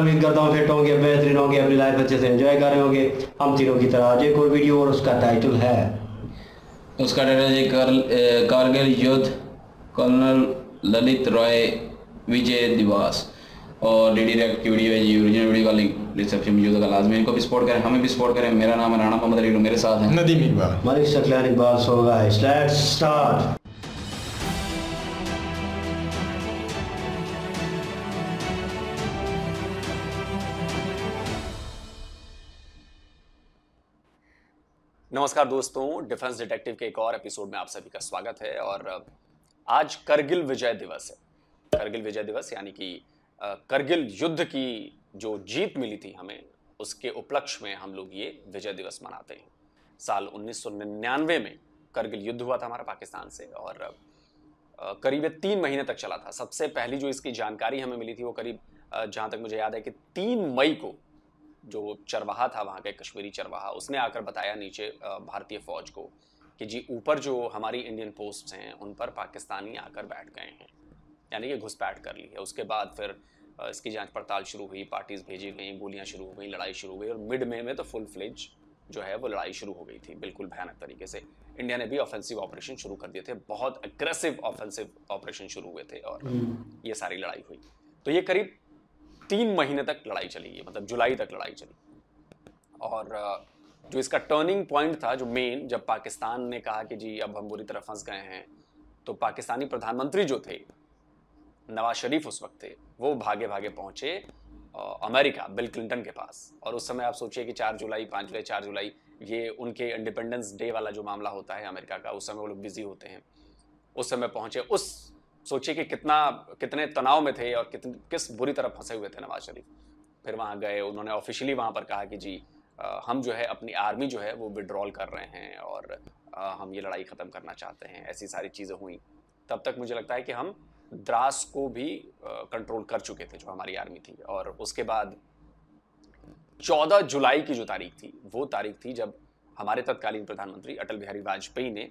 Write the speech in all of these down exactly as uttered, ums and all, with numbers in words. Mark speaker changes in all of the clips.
Speaker 1: उम्मीद करता हूँ फिट होंगे, बेहतरीन होंगे, अपनी लाइफ अच्छे से एंजॉय कर रहे होंगे हम तीनों की तरह। आज एक और वीडियो और उसका टाइटल है
Speaker 2: उसका टाइटल है कर, कारगिल युद्ध, कर्नल ललित राय विजय दिवस। और डी डी रैक की वीडियो है जी, ओरिजिनल वीडियो का लिंक डिस्क्रिप्शन में यूज़ का लाजमी, इनको भी सपोर्ट करें, हमें भी सपोर्ट करें। मेरा नाम है राणा मोहम्मद अली, मेरे साथ हैं
Speaker 3: Nadeem Iqbal,
Speaker 1: Malik Shaklan Iqbal. So guys let's start.
Speaker 4: नमस्कार दोस्तों, डिफेंस डिटेक्टिव के एक और एपिसोड में आप सभी का स्वागत है। और आज करगिल विजय दिवस है। करगिल विजय दिवस यानी कि करगिल युद्ध की जो जीत मिली थी हमें, उसके उपलक्ष्य में हम लोग ये विजय दिवस मनाते हैं। साल उन्नीस सौ निन्यानवे में करगिल युद्ध हुआ था हमारा पाकिस्तान से और करीब तीन महीने तक चला था। सबसे पहली जो इसकी जानकारी हमें मिली थी वो करीब, जहाँ तक मुझे याद है कि तीन मई को जो चरवाहा था वहाँ का कश्मीरी चरवाहा, उसने आकर बताया नीचे भारतीय फौज को कि जी ऊपर जो हमारी इंडियन पोस्ट्स हैं उन पर पाकिस्तानी आकर बैठ गए हैं, यानी कि घुसपैठ कर ली है। उसके बाद फिर इसकी जांच पड़ताल शुरू हुई, पार्टीज भेजी गई, गोलियां शुरू हो गई, लड़ाई शुरू हो गई और मिड में में तो फुल फ्लेज जो है वो लड़ाई शुरू हो गई थी, बिल्कुल भयानक तरीके से। इंडिया ने भी ऑफेंसिव ऑपरेशन शुरू कर दिए थे, बहुत अग्रेसिव ऑफेंसिव ऑपरेशन शुरू हुए थे और ये सारी लड़ाई हुई। तो ये करीब तीन महीने तक लड़ाई चली है, मतलब जुलाई तक लड़ाई चली। और जो इसका टर्निंग पॉइंट था, जो मेन, जब पाकिस्तान ने कहा कि जी अब हम बुरी तरह फंस गए हैं, तो पाकिस्तानी प्रधानमंत्री जो थे नवाज शरीफ उस वक्त थे, वो भागे भागे पहुंचे अमेरिका, बिल क्लिंटन के पास। और उस समय आप सोचिए कि चार जुलाई, पाँच जुलाई, चार जुलाई, ये उनके इंडिपेंडेंस डे वाला जो मामला होता है अमेरिका का, उस समय वो लोग बिजी होते हैं। उस समय पहुंचे, उस सोचिए कि कितना कितने तनाव में थे और कितने किस बुरी तरह फंसे हुए थे नवाज शरीफ। फिर वहाँ गए, उन्होंने ऑफिशियली वहाँ पर कहा कि जी आ, हम जो है अपनी आर्मी जो है वो विड्रॉल कर रहे हैं और आ, हम ये लड़ाई ख़त्म करना चाहते हैं। ऐसी सारी चीज़ें हुई। तब तक मुझे लगता है कि हम द्रास को भी कंट्रोल कर चुके थे, जो हमारी आर्मी थी। और उसके बाद चौदह जुलाई की जो तारीख थी, वो तारीख थी जब हमारे तत्कालीन प्रधानमंत्री अटल बिहारी वाजपेयी ने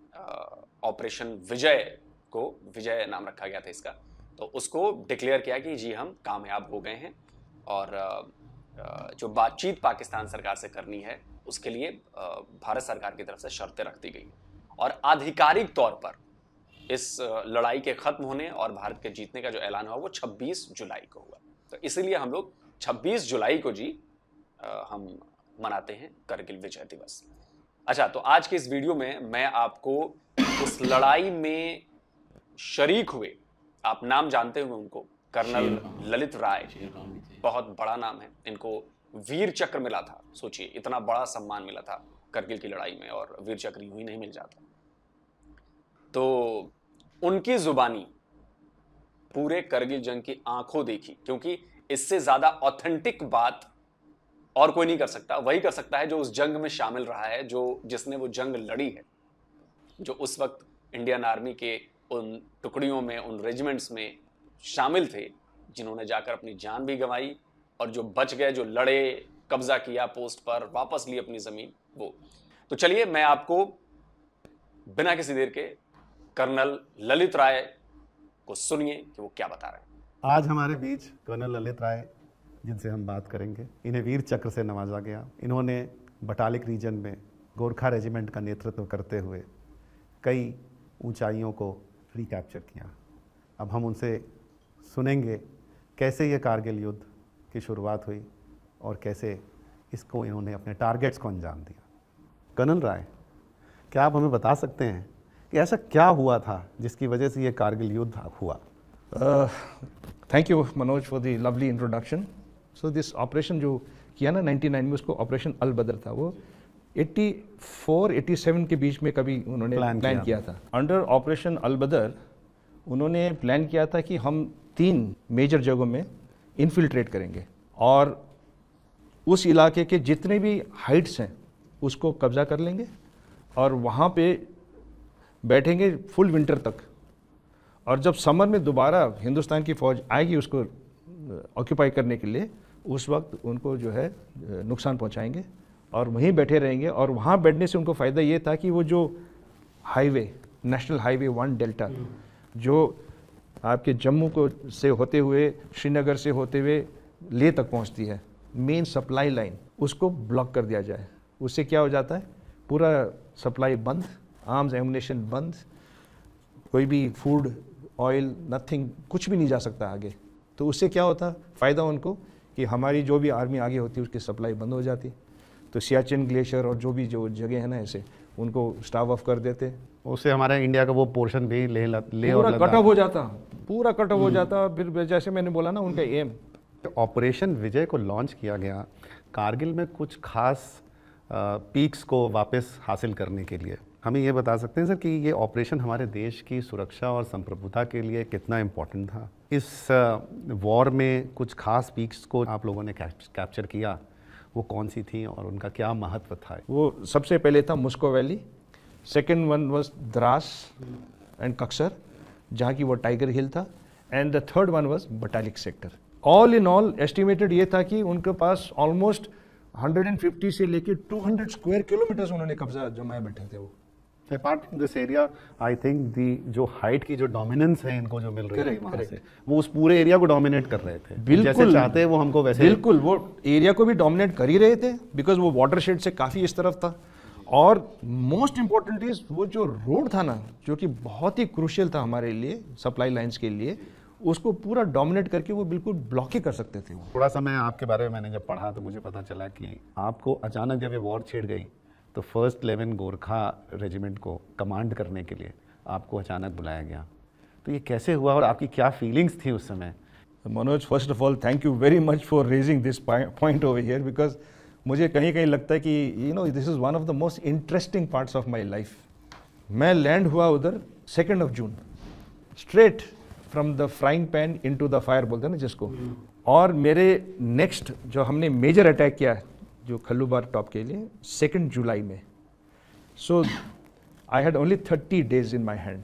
Speaker 4: ऑपरेशन विजय को, विजय नाम रखा गया था इसका, तो उसको डिक्लेयर किया कि जी हम कामयाब हो गए हैं। और जो बातचीत पाकिस्तान सरकार से करनी है उसके लिए भारत सरकार की तरफ से शर्तें रख दी गई और आधिकारिक तौर पर इस लड़ाई के खत्म होने और भारत के जीतने का जो ऐलान हुआ वो छब्बीस जुलाई को हुआ। तो इसीलिए हम लोग छब्बीस जुलाई को जी हम मनाते हैं करगिल विजय दिवस। अच्छा, तो आज के इस वीडियो में मैं आपको उस लड़ाई में शरीक हुए, आप नाम जानते हुए उनको, कर्नल ललित राय, बहुत बड़ा नाम है, इनको वीर चक्र मिला था। सोचिए इतना बड़ा सम्मान मिला था करगिल की लड़ाई में, और वीर चक्र यूं ही नहीं मिल जाता। तो उनकी जुबानी पूरे करगिल जंग की आंखों देखी, क्योंकि इससे ज्यादा ऑथेंटिक बात और कोई नहीं कर सकता। वही कर सकता है जो उस जंग में शामिल रहा है, जो जिसने वो जंग लड़ी है, जो उस वक्त इंडियन आर्मी के उन टुकड़ियों में, उन रेजिमेंट्स में शामिल थे, जिन्होंने जाकर अपनी जान भी गंवाई और जो बच गए, जो लड़े, कब्जा किया पोस्ट पर, वापस ली अपनी जमीन, वो। तो चलिए मैं आपको बिना किसी देर के कर्नल ललित राय को सुनिए कि वो क्या बता रहे हैं।
Speaker 3: आज हमारे बीच कर्नल ललित राय, जिनसे हम बात करेंगे, इन्हें वीर चक्र से नवाजा गया। इन्होंने बटालिक रीजन में गोरखा रेजिमेंट का नेतृत्व करते हुए कई ऊंचाइयों को रिकैप्चर किया। अब हम उनसे सुनेंगे कैसे ये कारगिल युद्ध की शुरुआत हुई और कैसे इसको इन्होंने अपने टारगेट्स को अंजाम दिया। कर्नल राय, क्या आप हमें बता सकते हैं कि ऐसा क्या हुआ था जिसकी वजह से ये कारगिल युद्ध हुआ?
Speaker 5: Thank you Manoj for the lovely introduction. So this operation जो किया ना नाइन्टी नाइन में, उसको ऑपरेशन अल बदर था। वो चौरासी सत्तासी के बीच में कभी उन्होंने प्लान, प्लान किया, किया था। अंडर ऑपरेशन अल बदर उन्होंने प्लान किया था कि हम तीन मेजर जगहों में इन्फिल्ट्रेट करेंगे और उस इलाके के जितने भी हाइट्स हैं उसको कब्जा कर लेंगे और वहाँ पे बैठेंगे फुल विंटर तक। और जब समर में दोबारा हिंदुस्तान की फ़ौज आएगी उसको ऑक्यूपाई करने के लिए, उस वक्त उनको जो है नुकसान पहुँचाएंगे और वहीं बैठे रहेंगे। और वहाँ बैठने से उनको फ़ायदा ये था कि वो जो highway, national highway one delta, जो आपके जम्मू को से होते हुए, श्रीनगर से होते हुए ले तक पहुंचती है, मेन सप्लाई लाइन, उसको ब्लॉक कर दिया जाए। उससे क्या हो जाता है, पूरा सप्लाई बंद, आर्म्स एमुनेशन बंद, कोई भी फूड ऑयल नथिंग, कुछ भी नहीं जा सकता आगे। तो उससे क्या होता, फ़ायदा उनको कि हमारी जो भी आर्मी आगे होती है उसकी सप्लाई बंद हो जाती। तो सियाचिन ग्लेशियर और जो भी जो जगह है ना ऐसे, उनको स्टाफ ऑफ कर देते।
Speaker 3: उससे हमारा इंडिया का वो पोर्शन भी ले ले और
Speaker 5: पूरा कट ऑफ हो जाता, पूरा कट ऑफ हो जाता। फिर जैसे मैंने बोला ना, उनका एम,
Speaker 3: ऑपरेशन विजय को लॉन्च किया गया कारगिल में कुछ खास पीक्स को वापस हासिल करने के लिए। हमें ये बता सकते हैं सर कि ये ऑपरेशन हमारे देश की सुरक्षा और संप्रभुता के लिए कितना इम्पोर्टेंट था? इस वॉर में कुछ खास पीक्स को आप लोगों ने कैप्चर किया, वो कौन सी थी और उनका क्या महत्व था?
Speaker 5: वो सबसे पहले था Mushkoh valley, second one was Dras and Kaksar, जहाँ की वो टाइगर हिल था, and the third one was Batalik sector. All in all estimated ये था कि उनके पास ऑलमोस्ट एक सौ पचास से लेके दो सौ स्क्वायर किलोमीटर्स उन्होंने कब्जा जमाए बैठे थे। वो
Speaker 3: apart from this area, I think the जो हाइट की जो डोमिनेंस है इनको जो मिल रही है वहाँ से, वो उस पूरे एरिया को डोमिनेट कर रहे थे।
Speaker 5: बिल्कुल,
Speaker 3: जैसे चाहते हैं वो हमको वैसे,
Speaker 5: बिल्कुल वो एरिया को भी डोमिनेट कर ही रहे थे, बिकॉज वो वाटर शेड से काफ़ी इस तरफ था। और मोस्ट इम्पोर्टेंट इज वो जो रोड था ना, जो कि बहुत ही क्रूशियल था हमारे लिए, सप्लाई लाइंस के लिए, उसको पूरा डोमिनेट करके वो बिल्कुल ब्लॉक ही कर सकते थे। वो
Speaker 3: थोड़ा सा मैं आपके बारे में मैंने जब पढ़ा तो मुझे पता चला कि आपको अचानक जब ये वॉर छिड़ गई तो फर्स्ट इलेवन गोरखा रेजिमेंट को कमांड करने के लिए आपको अचानक बुलाया गया। तो ये कैसे हुआ और आपकी क्या फीलिंग्स थी उस समय?
Speaker 5: Manoj, first of all thank you very much for raising this point over here, because मुझे कहीं कहीं लगता है कि you know this is one of the most interesting parts of my life. मैं लैंड हुआ उधर second of June, straight from the frying pan into the fire बोलते हैं ना जिसको। और मेरे नेक्स्ट जो हमने मेजर अटैक किया जो खल्लूबार टॉप के लिए, सेकेंड जुलाई में। So I had only thirty days in my hand.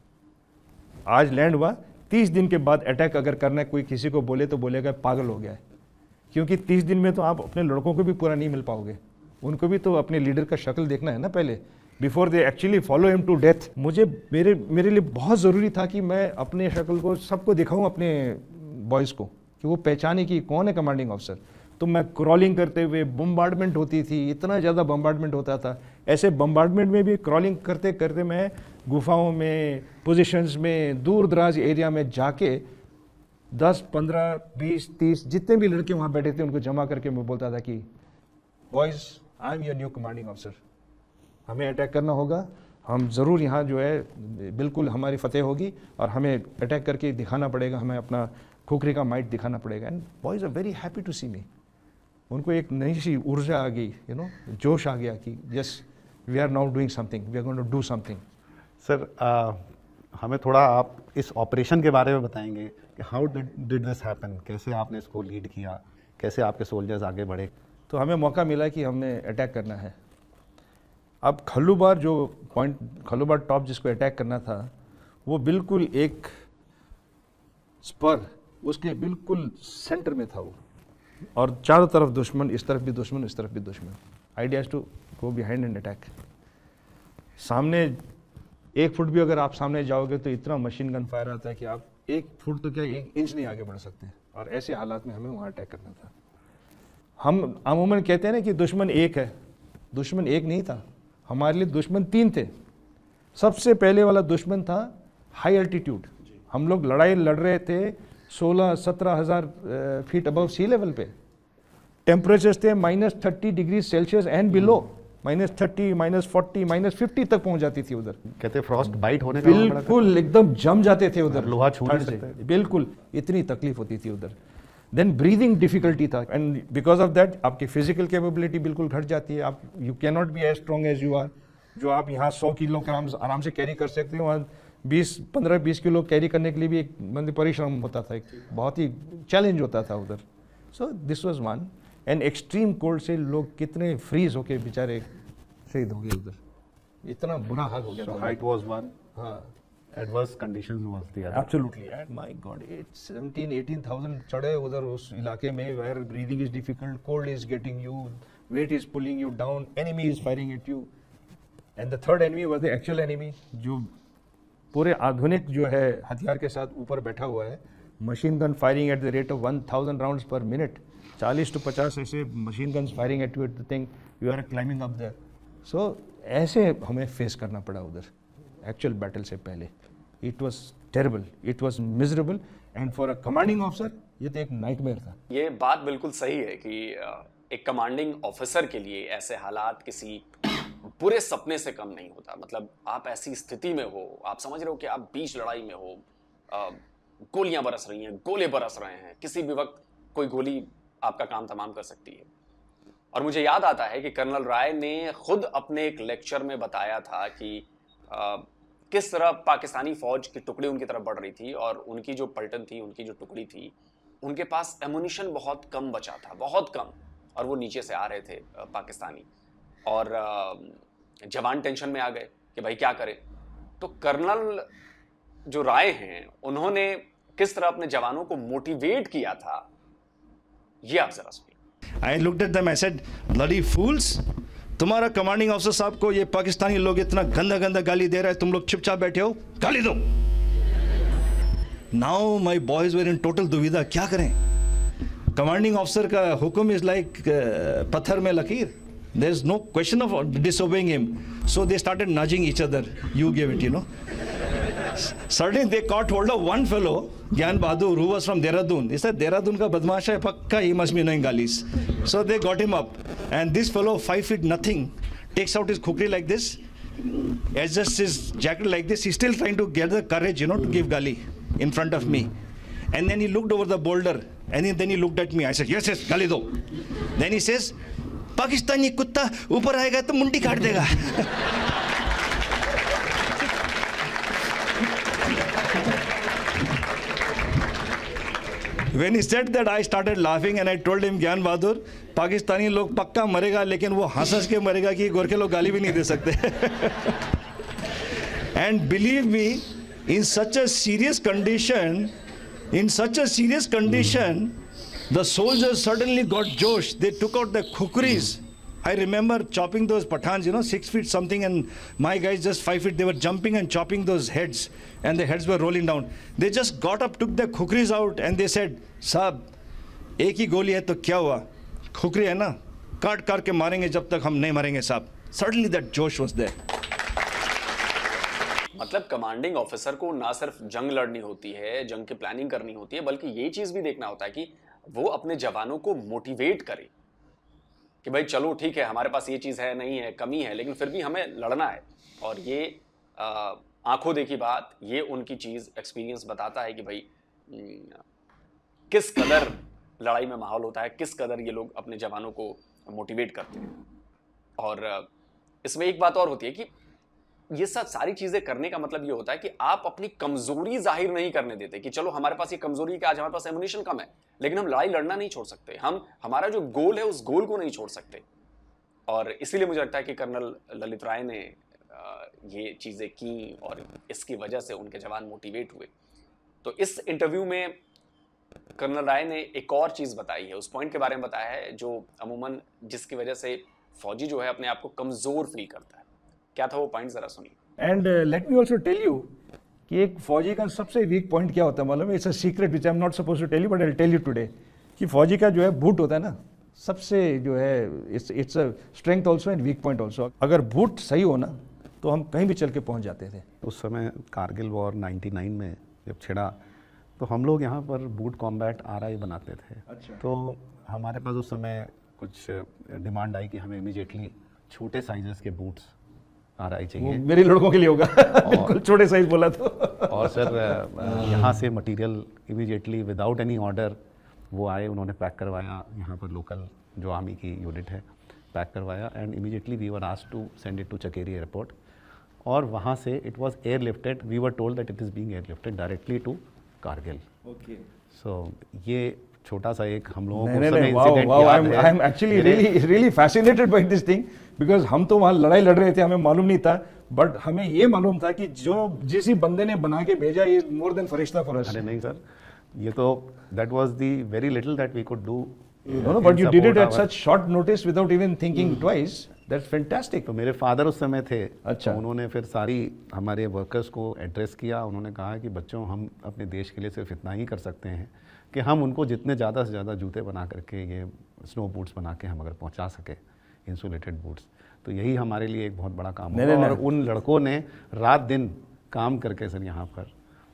Speaker 5: आज लैंड हुआ, तीस दिन के बाद अटैक अगर करना है, कोई किसी को बोले तो बोलेगा पागल हो गया है, क्योंकि तीस दिन में तो आप अपने लड़कों को भी पूरा नहीं मिल पाओगे। उनको भी तो अपने लीडर का शक्ल देखना है ना पहले, before they actually follow him to death. मुझे मेरे मेरे लिए बहुत ज़रूरी था कि मैं अपने शक्ल को सबको दिखाऊं, अपने बॉयज़ को, कि वो पहचाने कि कौन है कमांडिंग ऑफिसर। तो मैं क्रॉलिंग करते हुए, बम्बार्डमेंट होती थी, इतना ज़्यादा बम्बार्डमेंट होता था, ऐसे बम्बार्डमेंट में भी क्रॉलिंग करते करते मैं गुफाओं में, पोजीशंस में, दूर दराज एरिया में जाके दस पंद्रह बीस तीस जितने भी लड़के वहाँ बैठे थे उनको जमा करके मैं बोलता था कि boys, I am your new commanding officer, हमें अटैक करना होगा, हम ज़रूर यहाँ जो है बिल्कुल हमारी फतेह होगी और हमें अटैक करके दिखाना पड़ेगा, हमें अपना खोखरी का माइट दिखाना पड़ेगा। And boys are very happy to see me. उनको एक नई सी ऊर्जा आ गई, यू नो, जोश आ गया कि yes we are now doing something, we are going to do something.
Speaker 3: Sir हमें थोड़ा आप इस ऑपरेशन के बारे में बताएंगे कि हाउ डिड दिस हैपन, कैसे आपने इसको लीड किया, कैसे आपके सोल्जर्स आगे बढ़े?
Speaker 5: तो हमें मौका मिला कि हमने अटैक करना है। अब खल्लूबार जो पॉइंट, खल्लूबार टॉप जिसको अटैक करना था, वो बिल्कुल एक स्पर, उसके बिल्कुल सेंटर में था वो, और चारों तरफ दुश्मन, इस तरफ भी दुश्मन, इस तरफ भी दुश्मन। Idea is to go behind and attack. सामने एक फुट भी अगर आप सामने जाओगे तो इतना मशीन गन फायर आता है कि आप एक फुट तो क्या एक इंच नहीं आगे बढ़ सकते, और ऐसे हालात में हमें वहाँ अटैक करना था। हम अमूमन कहते हैं ना कि दुश्मन एक है, दुश्मन एक नहीं था, हमारे लिए दुश्मन तीन थे। सबसे पहले वाला दुश्मन था हाई एल्टीट्यूड। हम लोग लड़ाई लड़ रहे थे सोलह सत्रह हज़ार फीट अबव सी लेवल पे। टेम्परेचर्स थे minus thirty degree Celsius and below, minus thirty, minus forty, minus fifty तक पहुंच जाती थी उधर।
Speaker 3: कहते फ्रॉस्ट बाइट होने का
Speaker 5: बिल्कुल एकदम जम जाते थे उधर,
Speaker 3: लोहा छू नहीं सकते,
Speaker 5: बिल्कुल इतनी तकलीफ होती थी उधर। देन ब्रीदिंग डिफिकल्टी था, एंड बिकॉज ऑफ दैट आपकी फिजिकल कैपेबिलिटी बिल्कुल घट जाती है। आप you can not be as strong as you are. जो आप यहाँ सौ किलो आराम आराम से कैरी कर सकते हो, वहाँ बीस पंद्रह बीस किलो कैरी करने के लिए भी एक मतलब परिश्रम होता था, एक बहुत ही चैलेंज होता था उधर। So this was one. And extreme cold से लोग कितने फ्रीज होके बेचारे शहीद हो गए उधर, इतना बुरा हाल हो गया।
Speaker 3: हाइट वाज वन,
Speaker 5: हाँ,
Speaker 3: adverse conditions was the other.
Speaker 5: Absolutely, my god, it's seventeen eighteen thousand चढ़े उधर उस इलाके में, where breathing is difficult, cold is getting you, weight is pulling you down, enemy is firing at you, and the third enemy was the actual enemy, जो पूरे आधुनिक जो है हथियार के साथ ऊपर बैठा हुआ है, machine gun firing at the rate of one thousand rounds per minute, चालीस टू पचास ऐसे machine guns firing at you at the thing, you are climbing up there. So ऐसे हमें फेस करना पड़ा उधर एक्चुअल बैटल से पहले। It was terrible, it was miserable, and for a commanding officer ये तो एक नाइटमेयर था।
Speaker 4: ये बात बिल्कुल सही है कि एक कमांडिंग ऑफिसर के लिए ऐसे हालात किसी बुरे सपने से कम नहीं होता। मतलब आप ऐसी स्थिति में हो, आप समझ रहे हो कि आप बीच लड़ाई में हो, गोलियां बरस रही हैं, गोले बरस रहे हैं, किसी भी वक्त कोई गोली आपका काम तमाम कर सकती है। और मुझे याद आता है कि कर्नल राय ने खुद अपने एक लेक्चर में बताया था कि आ, किस तरह पाकिस्तानी फौज की टुकड़ी उनकी तरफ बढ़ रही थी और उनकी जो पलटन थी, उनकी जो टुकड़ी थी, उनके पास एमुनिशन बहुत कम बचा था, बहुत कम, और वो नीचे से आ रहे थे पाकिस्तानी, और जवान टेंशन में आ गए कि भाई क्या करें। तो कर्नल जो राय हैं उन्होंने किस तरह अपने जवानों को मोटिवेट किया था, ये आप जरा सुनिए।
Speaker 6: I looked at them, I said, bloody fools, तुम्हारा कमांडिंग ऑफिसर साहब को ये पाकिस्तानी लोग इतना गंदा गंदा गाली दे रहा है, तुम लोग चुपचाप बैठे हो, गाली दो। Now my boys were in total दुविधा, क्या करें। कमांडिंग ऑफिसर का हुक्म इज लाइक पत्थर में लकीर, there is no question of disobeying him, so they started nudging each other, you give it, you know. Suddenly they caught hold of one fellow, Gyan Bahadur, who was from Dehradun. He said, Dehradun ka badmash hai, pakka, he must be knowing galis. So they got him up. And this fellow, five feet nothing, takes out his khukri like this, adjusts his jacket like this. He's still trying to get the courage, you know, to give gali in front of me. And then he looked over the boulder, and then he looked at me. I said, yes, yes, gali do. Then he says, Pakistani kutta upar aayega to mundi kaat dega. When he said that, I started laughing and I told him, Gyan Bahadur, Pakistani लोग पक्का मरेगा, लेकिन वो हंस हंस के मरेगा कि गोरखे लोग गाली भी नहीं दे सकते। And believe me, in such a serious condition, in such a serious condition, the soldiers suddenly got josh. They took out the khukris. I remember chopping those Pathans, you know, six feet something, and my guys just five feet. They were jumping and chopping those heads, and the heads were rolling down. They just got up, took the khukris out, and they said, "Saab, एक ही गोली है तो क्या हुआ? खुकरी है ना, काट काट के मारेंगे जब तक हम नहीं मरेंगे साहब." Suddenly that josh was there.
Speaker 4: मतलब कमांडिंग ऑफिसर को ना सिर्फ जंग लड़नी होती है, जंग की प्लानिंग करनी होती है, बल्कि ये चीज भी देखना होता है कि वो अपने जवानों को मोटिवेट करे कि भाई चलो ठीक है, हमारे पास ये चीज़ है, नहीं है, कमी है, लेकिन फिर भी हमें लड़ना है। और ये आंखों देखी बात, ये उनकी चीज़ एक्सपीरियंस बताता है कि भाई किस कदर लड़ाई में माहौल होता है, किस कदर ये लोग अपने जवानों को मोटिवेट करते हैं। और इसमें एक बात और होती है कि ये सब सारी चीज़ें करने का मतलब ये होता है कि आप अपनी कमजोरी जाहिर नहीं करने देते कि चलो हमारे पास ये कमजोरी है कि आज हमारे पास एमुनिशन कम है, लेकिन हम लड़ाई लड़ना नहीं छोड़ सकते, हम हमारा जो गोल है उस गोल को नहीं छोड़ सकते। और इसीलिए मुझे लगता है कि कर्नल ललित राय ने ये चीज़ें की और इसकी वजह से उनके जवान मोटिवेट हुए। तो इस इंटरव्यू में कर्नल राय ने एक और चीज़ बताई है, उस पॉइंट के बारे में बताया है जो अमूमन जिसकी वजह से फौजी जो है अपने आप को कमज़ोर फील करता है। क्या था वो पॉइंट, जरा सुनिए।
Speaker 5: And let me also tell you कि एक फौजी का सबसे वीक पॉइंट क्या होता है मालूम है? It's a secret which I am not suppose to tell you, but I will tell you today कि फौजी का जो है बूट होता है ना, सबसे जो है it's it's a strength also and weak point also. अगर बूट सही हो ना तो हम कहीं भी चल के पहुंच जाते थे।
Speaker 3: उस समय कारगिल वॉर नाइन्टी नाइन में जब छिड़ा तो हम लोग यहाँ पर बूट कॉम्बैट आर आई बनाते थे। अच्छा। तो हमारे पास उस समय कुछ डिमांड आई कि हमें इमीडिएटली छोटे साइजेस के बूट्स आर आई चाहिए।
Speaker 5: मेरे लड़कों के लिए होगा। बिल्कुल छोटे साइज बोला तो।
Speaker 3: और सर यहाँ से material immediately without any order वो आए, उन्होंने पैक करवाया, यहाँ पर लोकल जो आर्मी की यूनिट है पैक करवाया, and immediately we were asked to send it to Chakeri airport, और वहाँ से it was air lifted, we were told that it is being air lifted directly to Kargil. Okay, so ये छोटा सा एक हम लोगों को समय इंसिडेंट याद है।
Speaker 5: I am actually really really fascinated by this thing, because हम तो वहाँ लड़ाई लड़ रहे थे, हमें मालूम नहीं था, बट हमें ये मालूम था कि जो जिस बंदे ने बना के भेजा ये more than Firishta for us.
Speaker 3: अरे नहीं सर, ये तो that was the very little that we could do.
Speaker 5: No, no, but you did it at such short notice without even thinking mm. twice. That's fantastic.
Speaker 3: तो मेरे father उस समय थे,
Speaker 5: अच्छा।
Speaker 3: तो उन्होंने फिर सारी हमारे वर्कर्स को एड्रेस किया। उन्होंने कहा कि बच्चों, हम अपने देश के लिए सिर्फ इतना ही कर सकते हैं कि हम उनको जितने ज़्यादा से ज़्यादा जूते बना करके, ये स्नो बूट्स बना के हम अगर पहुंचा सके, इंसुलेटेड बूट्स, तो यही हमारे लिए एक बहुत बड़ा काम होगा। और उन लड़कों ने रात दिन काम करके सर यहाँ पर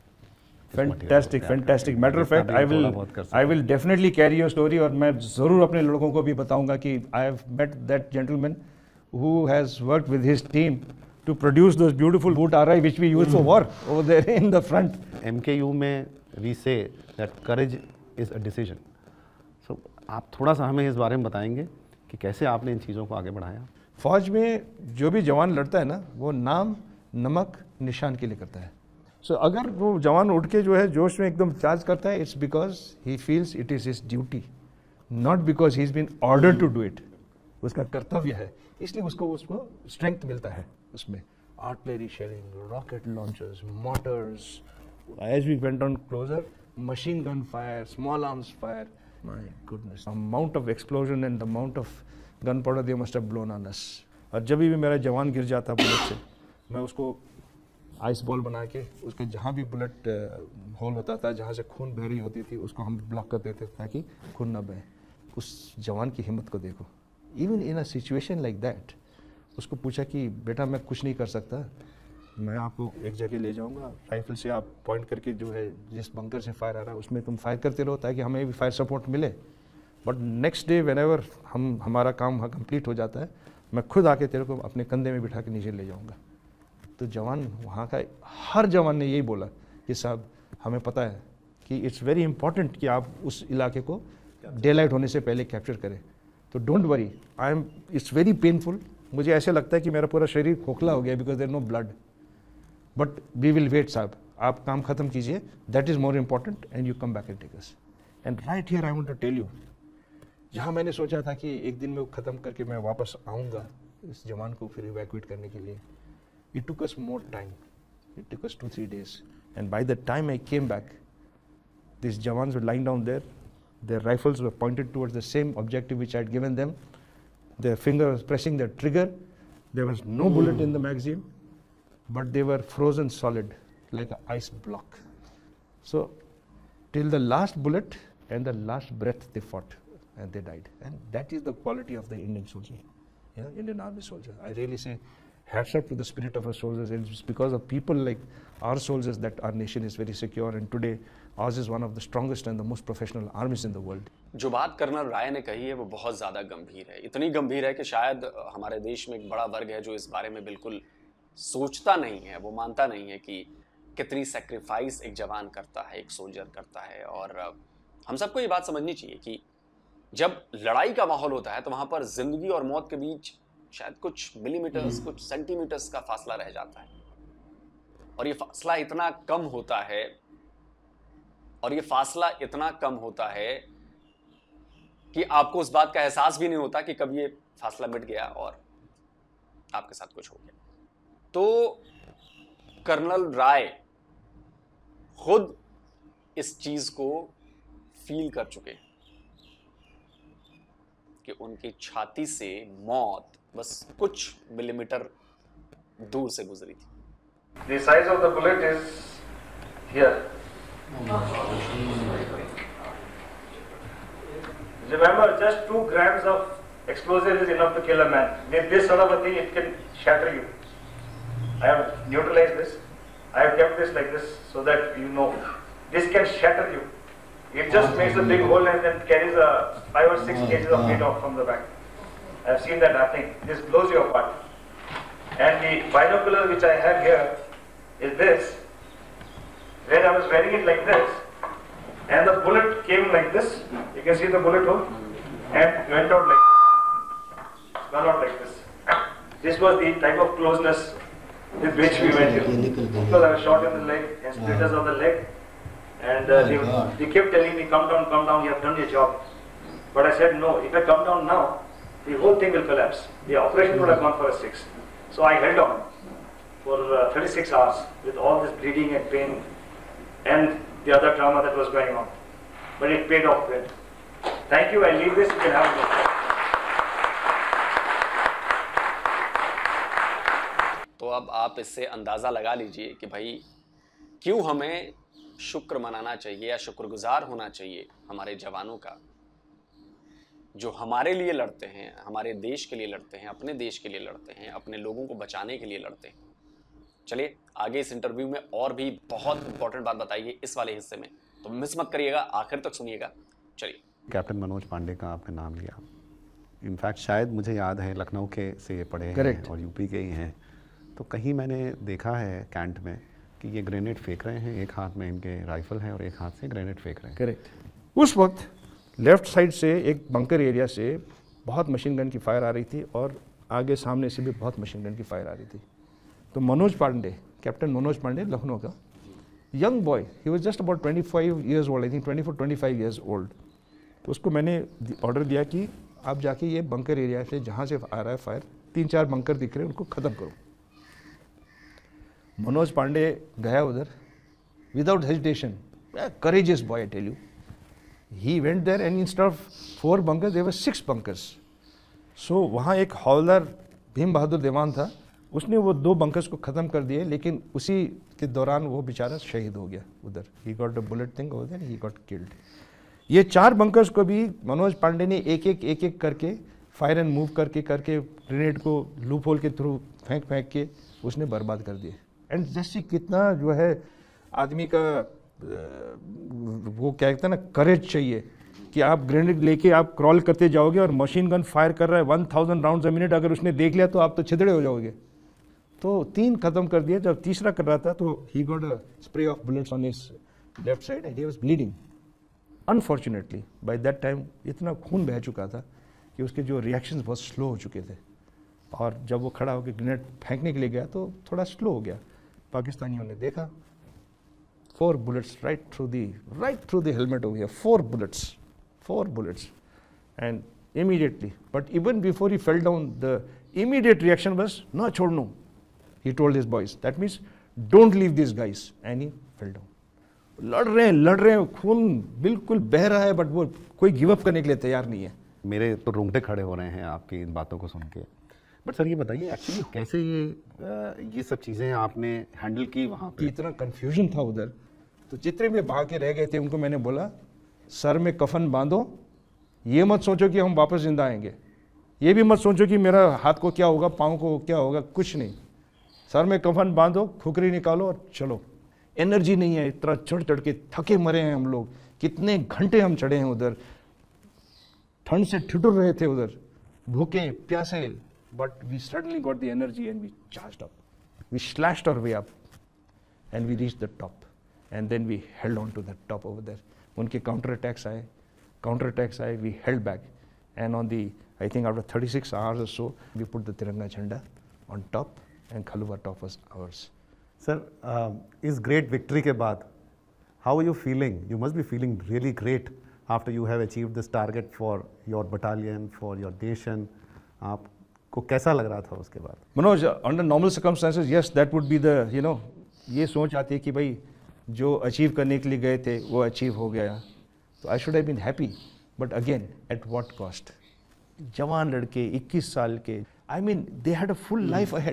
Speaker 5: fantastic fantastic. Matter of fact, I will I will definitely carry your story, और मैं ज़रूर अपने लड़कों को भी बताऊंगा कि I have met that gentleman who has worked with his team to produce those beautiful boot R I which we use for war over there in the front.
Speaker 3: M K U में we say that courage is a decision. So आप थोड़ा सा हमें इस बारे में बताएंगे कि कैसे आपने इन चीज़ों को आगे बढ़ाया?
Speaker 5: फौज में जो भी जवान लड़ता है ना, वो नाम नमक निशान के लिए करता है। सो so, अगर वो जवान उठ के जो है जोश में एकदम चार्ज करता है, it's because he feels it is his duty, not because he is been order to do it. उसका कर्तव्य है, इसलिए उसको उसको स्ट्रेंथ मिलता है उसमें। Artillery shelling, rocket launchers, motors, as we went on closer, machine gun fire, small arms fire, my goodness, amount of explosion and the amount of gun powder they must have blown on us. और जब भी मेरा जवान गिर जाता bullet से, मैं उसको आइस बॉल बना के उसके जहाँ भी बुलेट होल होता था, जहाँ से खून बह रही होती थी, उसको हम ब्लॉक कर देते थे ताकि खून ना बहे। उस जवान की हिम्मत को देखो। Even in a situation like that, उसको पूछा कि बेटा मैं कुछ नहीं कर सकता, मैं आपको एक जगह ले जाऊंगा, राइफल से आप पॉइंट करके जो है जिस बंकर से फायर आ रहा है उसमें तुम फायर करते रहो ताकि हमें भी फायर सपोर्ट मिले। But next day whenever हम हमारा काम वहाँ कंप्लीट हो जाता है, मैं खुद आके तेरे को अपने कंधे में बिठा के नीचे ले जाऊँगा। तो जवान वहाँ का हर जवान ने यही बोला कि साहब हमें पता है कि इट्स वेरी इंपॉर्टेंट कि आप उस इलाके को डे लाइट होने से पहले कैप्चर करें। तो don't worry, I am it's very painful. मुझे ऐसे लगता है कि मेरा पूरा शरीर खोखला हो गया because there no blood, but we will wait साहब, आप काम खत्म कीजिए, that is more important and you come back and take us. And right here I want to tell you, जहाँ मैंने सोचा था कि एक दिन में वो ख़त्म करके मैं वापस आऊँगा इस जवान को फिर इवैक्यूएट करने के लिए, it took us more time. It took us two, three days. And by the time I came back, these Jawans were lying down there. Their rifles were pointed towards the same objective which I had given them. Their finger was pressing the trigger. There was no bullet in the magazine, but they were frozen solid, like an ice block. So, till the last bullet and the last breath they fought, and they died. And that is the quality of the Indian soldier, you know, Indian Army soldier. I really say, hats up to the spirit of our soldiers. It's because of people like our soldiers that our nation is very secure, and today ours is one of the strongest and the most professional armies in the world.
Speaker 4: जो बात colonel राय ने कही है वो बहुत ज़्यादा गंभीर है, इतनी गंभीर है कि शायद हमारे देश में एक बड़ा वर्ग है जो इस बारे में बिल्कुल सोचता नहीं है, वो मानता नहीं है कि कितनी सेक्रीफाइस एक जवान करता है, एक सोल्जर करता है। और हम सबको ये बात समझनी चाहिए कि जब लड़ाई का माहौल होता है तो वहाँ पर जिंदगी और मौत के बीच शायद कुछ मिलीमीटर्स, कुछ सेंटीमीटर्स का फासला रह जाता है, और ये फासला इतना कम होता है और ये फासला इतना कम होता है कि आपको उस बात का एहसास भी नहीं होता कि कब ये फासला मिट गया और आपके साथ कुछ हो गया। तो कर्नल राय खुद इस चीज को फील कर चुके हैं कि उनकी छाती से मौत बस कुछ मिलीमीटर दूर से गुजरी थी।
Speaker 7: The size of the bullet is here. Remember, just two grams of explosive is enough to kill a man. With this sort of a thing, it can shatter you. I have neutralized this. I have kept this like this so that you know this can shatter you. It just makes a big hole and then carries a five or six kgs of weight off from the back. I have seen that happening. This blows you apart. And the binocular which I have here is this. When I was wearing it like this, and the bullet came like this, you can see the bullet hole, and went out like this. Gone out like this. This was the type of closeness with which we went here. Because I was shot in the leg and splitters of the leg. And uh, they, they kept telling me, come down, come down, you have done your job. But I said, no, if I come down now, the whole thing will collapse. The operation would have gone for a six. So I held on for uh, thirty-six hours with all this bleeding and pain and the other trauma that was going on. But it paid off well. Thank you, I leave this, you can have a look.
Speaker 4: अब आप इससे अंदाज़ा लगा लीजिए कि भाई क्यों हमें शुक्र मनाना चाहिए या शुक्रगुजार होना चाहिए हमारे जवानों का, जो हमारे लिए लड़ते हैं, हमारे देश के लिए लड़ते हैं, अपने देश के लिए लड़ते हैं, अपने लोगों को बचाने के लिए लड़ते हैं। चलिए आगे इस इंटरव्यू में और भी बहुत इंपॉर्टेंट बात बताइए इस वाले हिस्से में, तो मिस मत करिएगा, आखिर तक सुनिएगा। चलिए।
Speaker 3: कैप्टन मनोज पांडे का आपने नाम लिया, इनफैक्ट शायद मुझे याद है लखनऊ के से ये पढ़े हैं और यूपी के ही हैं, तो कहीं मैंने देखा है कैंट में कि ये ग्रेनेड फेंक रहे हैं, एक हाथ में इनके राइफल है और एक हाथ से ग्रेनेड फेंक रहे हैं।
Speaker 5: करेक्ट। उस वक्त लेफ्ट साइड से एक बंकर एरिया से बहुत मशीन गन की फायर आ रही थी और आगे सामने से भी बहुत मशीन गन की फायर आ रही थी। तो मनोज पांडे, कैप्टन मनोज पांडे लखनऊ का young boy, he was just about twenty five years old, I think twenty four twenty five years old. तो उसको मैंने ऑर्डर दिया कि आप जाके ये बंकर एरिया से जहाँ से आ रहा है फायर, तीन चार बंकर दिख रहे हैं, उनको ख़त्म करो। मनोज पांडे गया उधर without hesitation, courageous boy I tell you. He went there and instead of four bunkers there were six bunkers. So वहाँ एक हौलदार भीम बहादुर देवान था, उसने वो दो बंकर्स को ख़त्म कर दिए, लेकिन उसी के दौरान वो बेचारा शहीद हो गया उधर। He got a bullet thing over there, he got killed. ये चार बंकर्स को भी मनोज पांडे ने एक एक एक एक करके फायर एंड मूव करके करके ग्रेनेड को लूप होल के थ्रू फेंक फेंक के उसने बर्बाद कर दिए। एंड जैसे कितना जो है आदमी का वो क्या कहते हैं ना, करेज चाहिए कि आप ग्रेनेड लेके आप क्रॉल करते जाओगे और मशीन गन फायर कर रहा है one thousand round a minute, अगर उसने देख लिया तो आप तो छिदड़े हो जाओगे। तो तीन खत्म कर दिया। जब तीसरा कर रहा था तो he got a spray of bullets on his left side and he was bleeding. Unfortunately by that time इतना खून बह चुका था कि उसके जो रिएक्शंस बहुत स्लो हो चुके थे, और जब वो खड़ा होकर ग्रेनेड फेंकने के लिए गया तो थोड़ा स्लो हो गया। पाकिस्तानियों ने देखा, four bullets right through the right through the helmet हो गया, four bullets four bullets and immediately, but even before he fell down the immediate reaction was no छोड़नो, he told his boys, that means don't leave this guys, and he fell down. लड़ रहे हैं लड़ रहे हैं, खून बिल्कुल बह रहा है, बट वो कोई गिव अप करने के लिए तैयार नहीं है।
Speaker 3: मेरे तो रोंगटे खड़े हो रहे हैं आपकी इन बातों को सुन के। बट सर ये बताइए एक्चुअली कैसे ये ये सब चीज़ें आपने हैंडल की वहाँ पे?
Speaker 5: इतना कन्फ्यूजन था उधर, तो जितने भी भाग के रह गए थे उनको मैंने बोला, सर में कफन बांधो, ये मत सोचो कि हम वापस जिंदा आएंगे, ये भी मत सोचो कि मेरा हाथ को क्या होगा, पाँव को क्या होगा, कुछ नहीं। सर में कफन बांधो, खुकरी निकालो और चलो। एनर्जी नहीं है, इतना चढ़ चढ़ के थके मरे हैं हम लोग, कितने घंटे हम चढ़े हैं उधर, ठंड से ठिठुर रहे थे उधर, भूखे प्यासे, but we suddenly got the energy and we charged up, we slashed our way up and we reached the top and then we held on to the top over there. उनके काउंटर अटैक्स आए, counter attacks आए, we held back and on the I think after thirty six hours और so we put the tiranga jhanda on top and Khaluwa top was ours.
Speaker 3: Sir इस great victory के बाद how are you feeling? You must be feeling really great after you have achieved this target for your battalion, for your nation. आपको कैसा लग रहा था उसके बाद?
Speaker 5: Manoj, under normal circumstances yes that would be the you know, ये सोच आती है कि भाई जो अचीव करने के लिए गए थे वो अचीव हो गया, तो I should have been happy, but again at what cost? जवान लड़के इक्कीस साल के, I mean they had a full life ahead,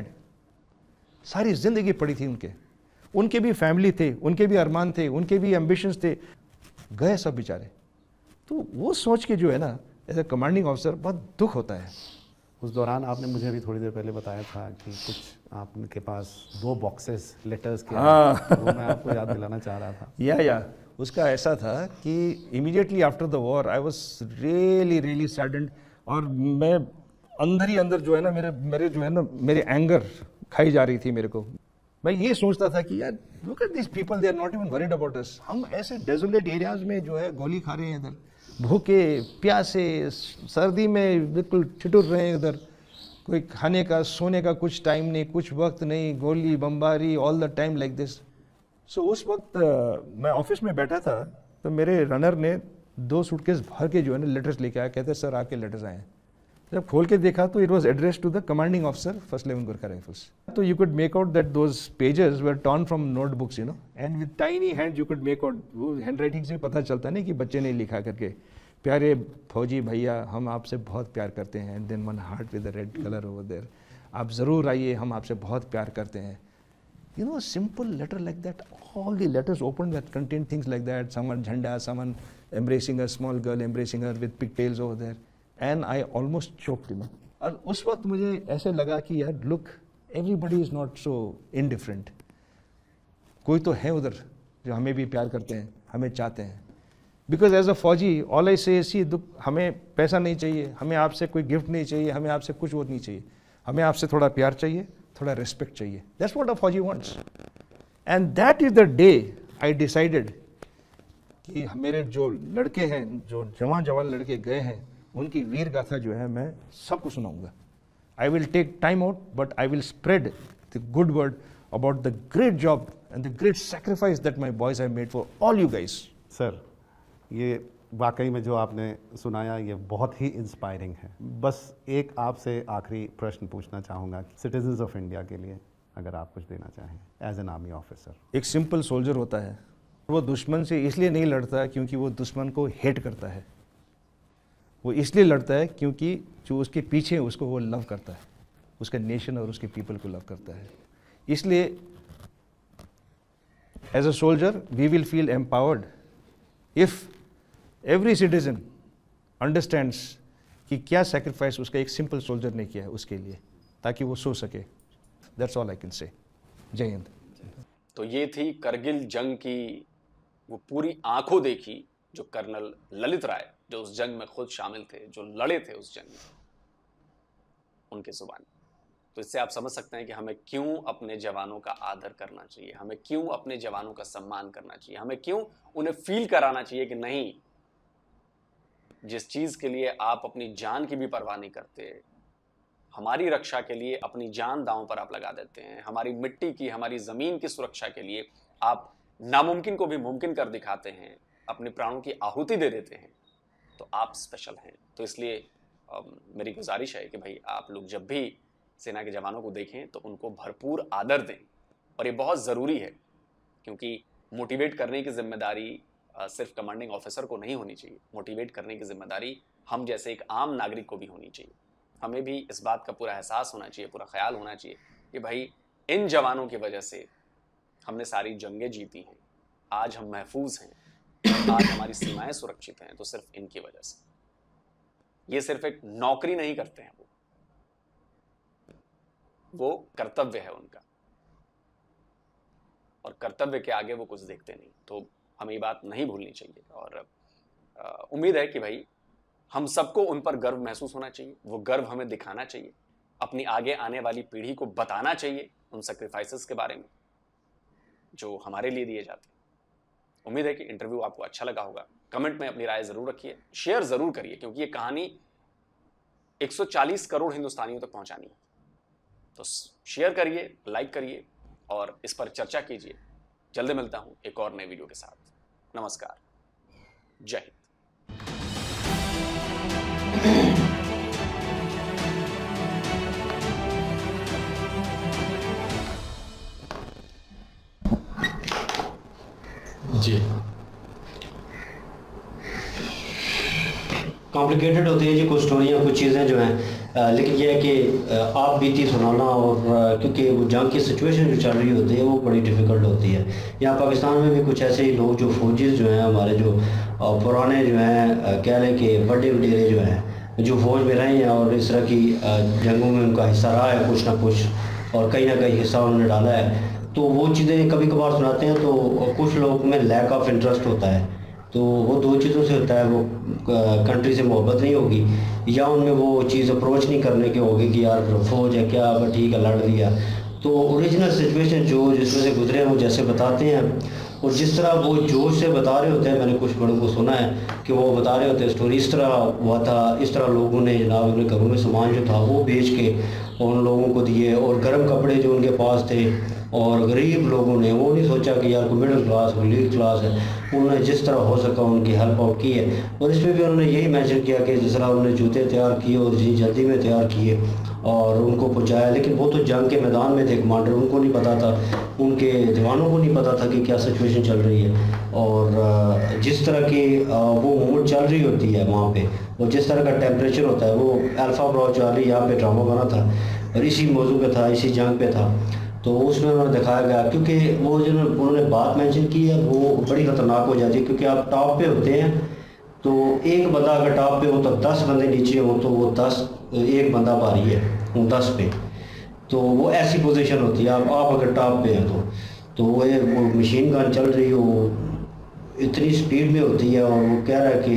Speaker 5: सारी जिंदगी पड़ी थी उनके, उनके भी फैमिली थे, उनके भी अरमान थे, उनके भी एम्बिशंस थे, गए सब बेचारे। तो वो सोच के जो है ना एज ए कमांडिंग ऑफिसर बहुत दुख होता है।
Speaker 3: उस दौरान आपने मुझे अभी थोड़ी देर पहले बताया था कि कुछ आपके पास दो बॉक्सेस लेटर्स के,
Speaker 5: हाँ।
Speaker 3: वो मैं आपको याद दिलाना चाह रहा था।
Speaker 5: या या उसका ऐसा था कि immediately after the war I was really really saddened, और मैं अंदर ही अंदर जो है ना मेरे मेरे जो है ना मेरे एंगर खाई जा रही थी मेरे को। मैं ये सोचता था कि यार look at this people, they are not even worried about us. हम ऐसे डेजोलेट एरियाज में जो है गोली खा रहे हैं, इधर भूखे प्यासे सर्दी में बिल्कुल ठिठुर रहे हैं, इधर कोई खाने का सोने का कुछ टाइम नहीं, कुछ वक्त नहीं, गोली बमबारी all the time like this. So उस वक्त uh, मैं ऑफिस में बैठा था, तो मेरे रनर ने दो सूटकेस भर के जो है ना लेटर्स लेके आया, कहते सर आपके लेटर्स आए हैं। जब खोल के देखा तो it was address to the commanding officer first eleven Gorkha rifles. तो you could make out that those pages were torn from notebooks, you know, and with tiny hand you could make out. वो hand writing से पता चलता नहीं कि बच्चे ने लिखा करके, प्यारे फौजी भैया हम आपसे बहुत प्यार करते हैं, and then one heart with the red colour over there. आप ज़रूर आइए, हम आपसे बहुत प्यार करते हैं. You know, a simple letter like that, all the letters opened that contain things like that, someone jhanda, someone embracing a small girl, embracing her with pigtails over there, and I almost choked, you know. और उस वक्त मुझे ऐसे लगा कि यार look, everybody is not so indifferent. कोई तो है उधर जो हमें भी प्यार करते हैं, हमें चाहते हैं. Because as a फौजी, all I say is, see, हमें पैसा नहीं चाहिए, हमें आपसे कोई गिफ्ट नहीं चाहिए, हमें आपसे कुछ वो नहीं चाहिए, हमें आपसे थोड़ा प्यार चाहिए, थोड़ा रिस्पेक्ट चाहिए. That's what a फौजी wants. And that is the day I decided कि मेरे जो लड़के हैं, जो जवान जवान लड़के गए हैं, उनकी वीर गाथा जो है मैं सबको सुनाऊंगा. I will take time out, but I will spread the good word about the great job and the great sacrifice that my boys have made for all you guys.
Speaker 3: Sir, ये वाकई में जो आपने सुनाया ये बहुत ही इंस्पायरिंग है. बस एक आपसे आखिरी प्रश्न पूछना चाहूँगा, सिटीजन्स ऑफ इंडिया के लिए अगर आप कुछ देना चाहें एज एन आर्मी ऑफिसर.
Speaker 5: एक सिंपल सोल्जर होता है, वो दुश्मन से इसलिए नहीं लड़ता क्योंकि वो दुश्मन को हेट करता है. वो इसलिए लड़ता है क्योंकि जो उसके पीछे है उसको वो लव करता है, उसके नेशन और उसके पीपल को लव करता है. इसलिए as a soldier we will feel empowered if every citizen understands कि क्या सेक्रीफाइस उसका एक सिंपल सोल्जर ने किया है उसके लिए, ताकि वो सो सके. That's all I can say. जय हिंद.
Speaker 4: तो ये थी करगिल जंग की वो पूरी आंखों देखी जो कर्नल ललित राय, जो उस जंग में खुद शामिल थे, जो लड़े थे उस जंग में, उनके जुबान. तो इससे आप समझ सकते हैं कि हमें क्यों अपने जवानों का आदर करना चाहिए, हमें क्यों अपने जवानों का सम्मान करना चाहिए, हमें क्यों उन्हें फील कराना चाहिए कि नहीं, जिस चीज के लिए आप अपनी जान की भी परवाह नहीं करते, हमारी रक्षा के लिए अपनी जान दांव पर आप लगा देते हैं, हमारी मिट्टी की, हमारी जमीन की सुरक्षा के लिए आप नामुमकिन को भी मुमकिन कर दिखाते हैं, अपने प्राणों की आहुति दे देते हैं, तो आप स्पेशल हैं. तो इसलिए आ, मेरी गुजारिश है कि भाई आप लोग जब भी सेना के जवानों को देखें तो उनको भरपूर आदर दें. और ये बहुत ज़रूरी है क्योंकि मोटिवेट करने की जिम्मेदारी सिर्फ कमांडिंग ऑफिसर को नहीं होनी चाहिए. मोटिवेट करने की जिम्मेदारी हम जैसे एक आम नागरिक को भी होनी चाहिए. हमें भी इस बात का पूरा एहसास होना चाहिए, पूरा ख्याल होना चाहिए कि भाई इन जवानों की वजह से हमने सारी जंगें जीती हैं, आज हम महफूज हैं, आज हमारी सीमाएं सुरक्षित हैं, तो सिर्फ इनकी वजह से. ये सिर्फ एक नौकरी नहीं करते हैं, वो वो कर्तव्य है उनका, और कर्तव्य के आगे वो कुछ देखते नहीं. तो हमें ये बात नहीं भूलनी चाहिए. और उम्मीद है कि भाई हम सबको उन पर गर्व महसूस होना चाहिए, वो गर्व हमें दिखाना चाहिए, अपनी आगे आने वाली पीढ़ी को बताना चाहिए उन सेक्रीफाइसेस के बारे में जो हमारे लिए दिए जाते हैं. उम्मीद है कि इंटरव्यू आपको अच्छा लगा होगा. कमेंट में अपनी राय जरूर रखिए, शेयर जरूर करिए, क्योंकि ये कहानी एक सौ चालीस करोड़ हिंदुस्तानियों तक पहुंचानी है. तो शेयर करिए, लाइक करिए और इस पर चर्चा कीजिए. जल्दी मिलता हूं एक और नए वीडियो के साथ. नमस्कार. जय हिंद.
Speaker 1: जी कॉम्प्लिकेटेड होती है जी कुछ स्टोरियाँ, कुछ चीज़ें जो हैं, लेकिन यह है कि आप बीती सुनाना, और क्योंकि वो जंग की सिचुएशन जो चल रही होती है वो बड़ी डिफ़िकल्ट होती है. यहाँ पाकिस्तान में भी कुछ ऐसे ही लोग जो फौजीज जो हैं हमारे, जो पुराने जो हैं, कह लें कि बड़े वडेरे जो हैं, जो फौज में रहे हैं और इस तरह की जंगों में उनका हिस्सा रहा है कुछ ना कुछ, और कहीं ना कहीं हिस्सा उन्होंने डाला है, तो वो चीज़ें कभी कभार सुनाते हैं. तो कुछ लोग में लैक ऑफ इंटरेस्ट होता है, तो वो दो चीज़ों से होता है. वो कंट्री से मोहब्बत नहीं होगी, या उनमें वो चीज़ अप्रोच नहीं करने के होगी कि यार फौज है क्या, बस ठीक है लड़ लिया. तो ओरिजिनल सिचुएशन जो जिसमें से गुजरे हैं वो जैसे बताते हैं, और जिस तरह वो जोश से बता रहे होते हैं, मैंने कुछ बड़ों को सुना है कि वो बता रहे होते हैं स्टोरी, इस तरह हुआ था, इस तरह लोगों ने जनाब अपने घरों में सामान जो था वो बेच के उन लोगों को दिए, और गर्म कपड़े जो उनके पास थे, और गरीब लोगों ने वो नहीं सोचा कि यार कोई मिडिल क्लास कोई मिडिल क्लास है, उन्होंने जिस तरह हो सका उनकी हेल्प आउट की है. और इसमें भी उन्होंने यही मेंशन किया कि जिस तरह उन्होंने जूते तैयार किए और जी जल्दी में तैयार किए और उनको पहुँचाया, लेकिन वो तो जंग के मैदान में थे कमांडर, उनको नहीं पता था, उनके जवानों को नहीं पता था कि क्या सिचुएशन चल रही है. और जिस तरह की वो मूवमेंट चल रही होती है वहाँ पे, और जिस तरह का टेम्परेचर होता है, वो अल्फ़ा ब्राउ चार्ली यहाँ पे ड्रामा बना था, और इसी मौजू पे था, इसी जंग पे था। तो उसमें उन्होंने दिखाया गया, क्योंकि वो जो उन्होंने बात मेंशन की है वो बड़ी ख़तरनाक हो जाती है, क्योंकि आप टॉप पे होते हैं तो एक बंदा अगर टॉप पे हो तो दस बंदे नीचे हो तो वो दस एक बंदा भारी है वो दस पे, तो वो ऐसी पोजीशन होती है। आप आप अगर टॉप पे हैं तो तो वो वो मशीन गन चल रही हो इतनी स्पीड में होती है, और वो कह रहा है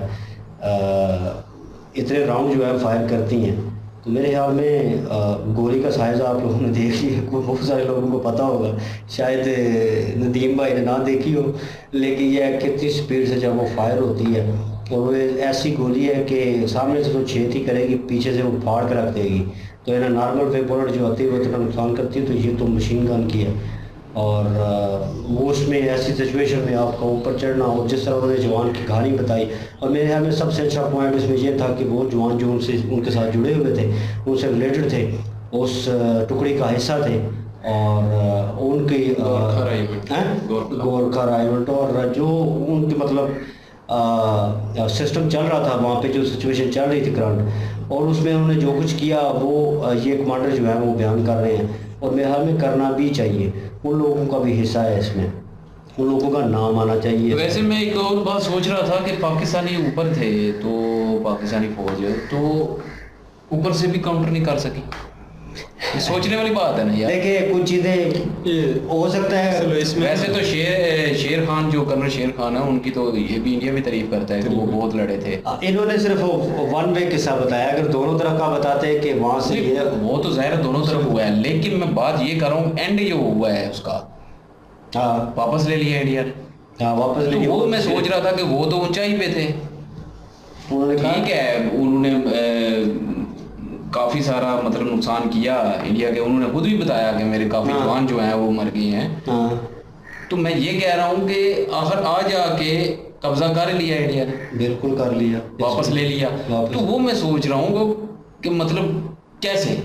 Speaker 1: कि इतने राउंड जो है फायर करती हैं। तो मेरे ख्याल में गोली का साइज़ आप लोगों ने देख लिया, बहुत सारे लोगों को पता होगा, शायद नदीम भाई ने ना देखी हो, लेकिन यह कितनी स्पीड से जब वो फायर होती है, और वो ऐसी गोली है कि सामने से तो छेद ही करेगी, पीछे से वो फाड़ कर रख देगी। तो इन्हें नॉर्मल वे बुलेट जो होती है वो इतना नुकसान करती है, तो ये तो मशीन गन की है। और वो उसमें ऐसी सिचुएशन में आपका ऊपर चढ़ना हो, जिस तरह उन्होंने जवान की कहानी बताई, और मेरे ख्याल में सबसे अच्छा पॉइंट इसमें यह था कि वो जवान जो उनसे उनके साथ जुड़े हुए थे, उनसे रिलेटेड थे, उस टुकड़ी का हिस्सा थे, और उनकी गोरखा राइवल्ट और जो उनकी मतलब सिस्टम चल रहा था वहाँ पे, जो सिचुएशन चल रही थी करंट, और उसमें उन्होंने जो कुछ किया वो ये कमांडर जो है वो बयान कर रहे हैं, और मेरे ख्याल में करना भी चाहिए। उन लोगों का भी हिस्सा है इसमें, उन लोगों का नाम आना चाहिए।
Speaker 2: वैसे मैं एक और बात सोच रहा था कि पाकिस्तानी ऊपर थे तो पाकिस्तानी फौज तो ऊपर से भी काउंटर नहीं कर सकी, सोचने वाली बात है ना यार।
Speaker 1: देखिए कुछ चीज़ें हो सकता है
Speaker 2: वैसे तो शेर शेर खान जो कर्नल शेर खान है उनकी तो ये भी इंडिया भी तारीफ करता है कि वो बहुत लड़े थे।
Speaker 1: इन्होंने सिर्फ वन वे किस्सा बताया, अगर दोनों तरफ का बताते हैं कि वहाँ से ये
Speaker 2: वो तो ज़ाहिर है दोनों तरफ हुआ है, लेकिन मैं बात ये कर रहा हूँ एंड जो हुआ है उसका
Speaker 1: हाँ
Speaker 2: वापस ले लिया इंडिया ने।
Speaker 1: हाँ वापस ले लिया।
Speaker 2: वो मैं सोच रहा था कि वो तो ऊंचाई पे थे, ठीक है, उन्होंने काफ़ी सारा मतलब नुकसान किया इंडिया के, उन्होंने खुद भी बताया कि मेरे काफ़ी
Speaker 1: हाँ।
Speaker 2: जवान जो हैं वो मर गए हैं।
Speaker 1: हाँ।
Speaker 2: तो मैं ये कह रहा हूँ कि आखिर आ जाके कब्जा कर लिया इंडिया ने,
Speaker 1: बिल्कुल कर लिया,
Speaker 2: वापस ले लिया।
Speaker 1: वापस।
Speaker 2: तो वो मैं सोच रहा हूँ कि मतलब कैसे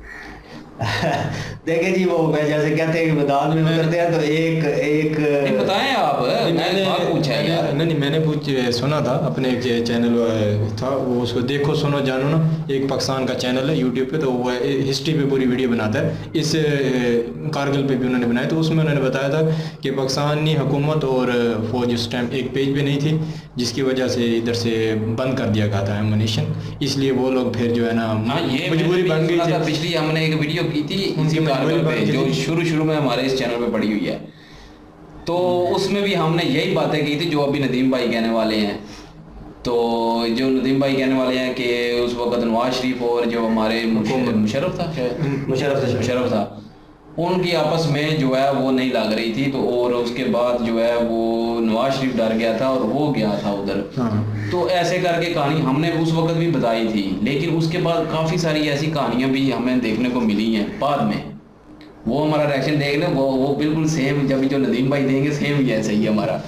Speaker 1: देखें जी, वो मैं जैसे कहते हैं कि मैदान में उतरते हैं तो एक एक
Speaker 2: नहीं बताएं आप, मैंने बात पूछा है यार।
Speaker 8: नहीं नहीं मैंने पूछ सुना था, अपने एक चैनल था वो, उसको देखो सुनो जानो ना, एक पाकिस्तान का चैनल है यूट्यूब पे, तो वो हिस्ट्री पे पूरी वीडियो बनाता है, इस कारगिल पे भी उन्होंने बनाया। तो उसमें उन्होंने बताया था कि पाकिस्तानी हुकूमत और फौज उस टाइम एक पेज पे नहीं थी, जिसकी वजह से इधर से बंद कर दिया गया था एमुनेशन, इसलिए वो लोग फिर जो है ना मजबूरी बन गई थी।
Speaker 2: पिछली हमने एक वीडियो की थी उनकी कारगिल पे, जो शुरू शुरू में हमारे इस चैनल पे पड़ी हुई है, तो उसमें भी हमने यही बातें की थी जो अभी नदीम भाई कहने वाले हैं। तो जो नदीम भाई कहने वाले हैं कि उस वक्त नवाज शरीफ और जो हमारे मुशर्रफ था
Speaker 1: मुशर्रफ था
Speaker 2: मुशर्रफ था उनकी आपस में जो है वो नहीं लग रही थी। तो और उसके बाद जो है वो नवाज शरीफ डर गया था और वो गया था उधर। तो ऐसे करके कहानी हमने उस वक्त भी बताई थी, लेकिन उसके बाद काफ़ी सारी ऐसी कहानियां भी हमें देखने को मिली हैं बाद में। वो हमारा रिएक्शन देख लें, वो वो बिल्कुल सेम जब जो नदीम भाई देंगे सेम ही ऐसा ही हमारा,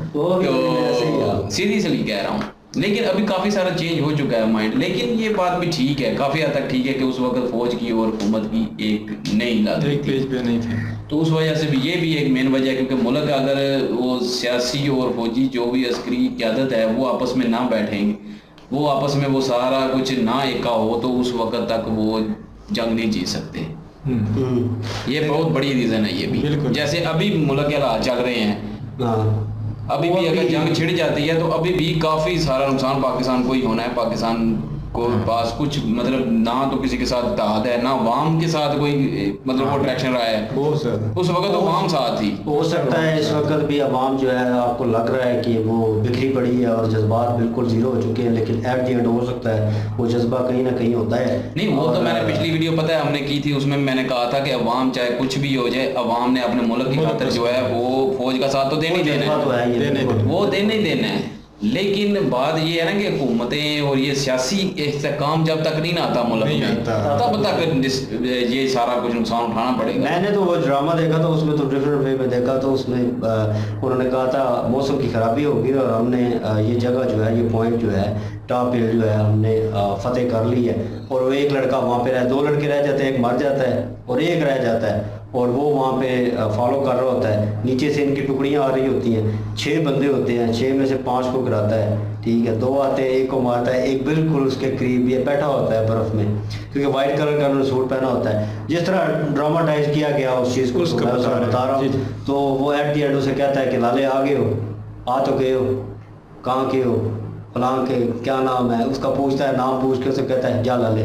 Speaker 2: तो सीरियसली कह रहा हूँ। लेकिन अभी काफ़ी सारा चेंज हो चुका है माइंड, लेकिन ये बात भी ठीक है, काफ़ी हद तक ठीक है कि उस वक्त फौज की और हुकूमत की एक नहीं लग रही थी,
Speaker 8: पेज पे नहीं थे।
Speaker 2: तो उस वजह से भी ये भी एक मेन वजह है, क्योंकि मुल्क अगर वो सियासी और फौजी जो भी अस्करी क़यादत है वो आपस में ना बैठेंगे, वो आपस में वो सारा कुछ ना एका हो, तो उस वक्त तक वो जंग नहीं जीत सकते। ये बहुत बड़ी रीज़न है ये भी। जैसे अभी मुल्क के हालात चल रहे हैं, अभी भी अगर जंग छिड़ जाती है तो अभी भी काफ़ी सारा नुकसान पाकिस्तान को ही होना है। पाकिस्तान को पास कुछ मतलब ना तो किसी के साथ इत्तेहाद है, ना वाम के साथ कोई मतलब वो ट्रैक्शन रहा है, उस वक्त तो वाम साथ ही।
Speaker 1: हो सकता है इस वक्त भी अवाम जो है आपको लग रहा है कि वो बिखरी पड़ी है और जज्बात बिल्कुल जीरो हो चुके हैं, लेकिन एट द एंड हो सकता है वो जज्बा कहीं ना कहीं होता है।
Speaker 2: नहीं वो तो मैंने पिछली वीडियो पता है हमने की थी, उसमें मैंने कहा था कि अवाम चाहे कुछ भी हो जाए, अवाम ने अपने मुल्क की खातिर जो है वो फौज का साथ तो देना ही देना है, वो देना ही देना है। लेकिन बात ये है ना कि हुकूमतें और ये सियासी इस्तेहकाम जब तक नहीं आता मुल्क में, तब तक ये सारा कुछ नुकसान उठाना पड़ेगा।
Speaker 1: मैंने तो वो ड्रामा देखा था, उसमें तो डिफरेंट वे में देखा, तो उसमें उन्होंने कहा था मौसम की खराबी होगी और हमने ये जगह जो है ये पॉइंट जो है टॉप हिल जो है हमने फतेह कर ली है, और वो एक लड़का वहाँ पे रह दो लड़के रह जाते हैं, एक मर जाता है और एक रह जाता है, और वो वहाँ पे फॉलो कर रहा होता है। नीचे से इनकी टुकड़ियाँ आ रही होती हैं, छः बंदे होते हैं, छः में से पाँच को गिराता है, ठीक है, दो आते हैं, एक को मारता है, एक बिल्कुल उसके करीब ये बैठा होता है बर्फ़ में, क्योंकि वाइट कलर का उन्होंने सूट पहना होता है। जिस तरह ड्रामाटाइज किया गया उस चीज़ को मैं बता रहा हूँ, तो वो एट दी एंड उसे कहता है कि लाले आ गए हो, आ तो गए हो, कहाँ के हो, फलां के, क्या नाम है, उसका पूछता है, नाम पूछ के उसे कहता है जा लाले,